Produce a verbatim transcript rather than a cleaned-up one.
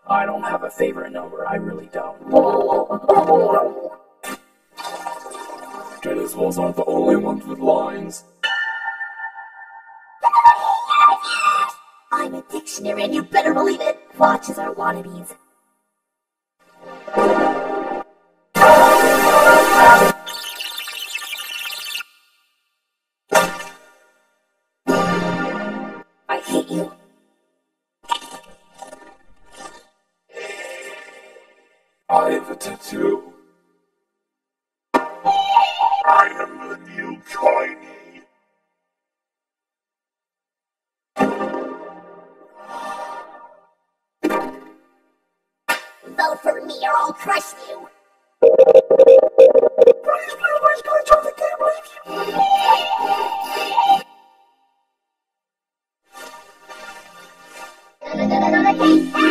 I don't have a favorite number, I really don't. Tennis balls aren't the only ones with lines. I'm a dictionary and you better believe it. Watches are wannabes. I hate you. I have a tattoo. I am the new Tiny. Vote for me or I'll crush you. Please, please, please, can I turn the camera? Okay.